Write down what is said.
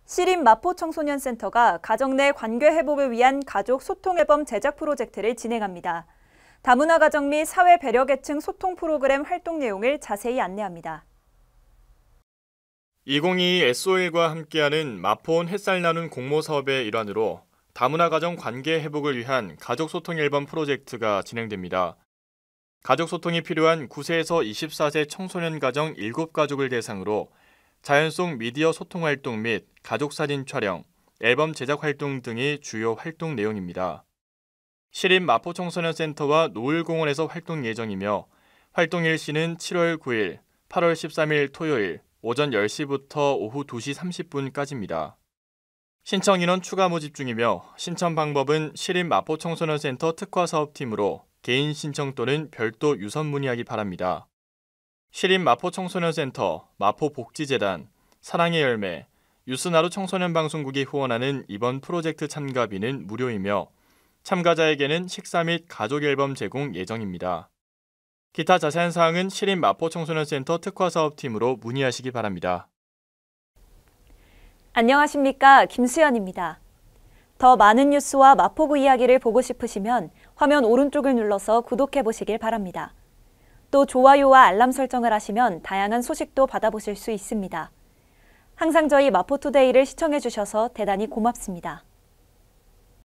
시립 마포청소년센터가 가정 내 관계 회복을 위한 가족 소통 앨범 제작 프로젝트를 진행합니다. 다문화 가정 및 사회 배려 계층 소통 프로그램 활동 내용을 자세히 안내합니다. 2022 SOL과 함께하는 마포온 햇살 나눈 공모 사업의 일환으로 다문화 가정 관계 회복을 위한 가족 소통 앨범 프로젝트가 진행됩니다. 가족 소통이 필요한 9세에서 24세 청소년 가정 7가족을 대상으로 자연 속 미디어 소통 활동 및 가족 사진 촬영, 앨범 제작 활동 등이 주요 활동 내용입니다. 시립 마포청소년센터와 노을공원에서 활동 예정이며 활동 일시는 7월 9일, 8월 13일 토요일 오전 10시부터 오후 2시 30분까지입니다. 신청 인원 추가 모집 중이며 신청 방법은 시립 마포청소년센터 특화사업팀으로 개인 신청 또는 별도 유선 문의하기 바랍니다. 시립 마포청소년센터, 마포복지재단, 사랑의 열매, 유스나루 청소년방송국이 후원하는 이번 프로젝트 참가비는 무료이며 참가자에게는 식사 및 가족 앨범 제공 예정입니다. 기타 자세한 사항은 시립 마포청소년센터 특화사업팀으로 문의하시기 바랍니다. 안녕하십니까, 김수연입니다. 더 많은 뉴스와 마포구 이야기를 보고 싶으시면 화면 오른쪽을 눌러서 구독해보시길 바랍니다. 또 좋아요와 알람 설정을 하시면 다양한 소식도 받아보실 수 있습니다. 항상 저희 마포투데이를 시청해주셔서 대단히 고맙습니다.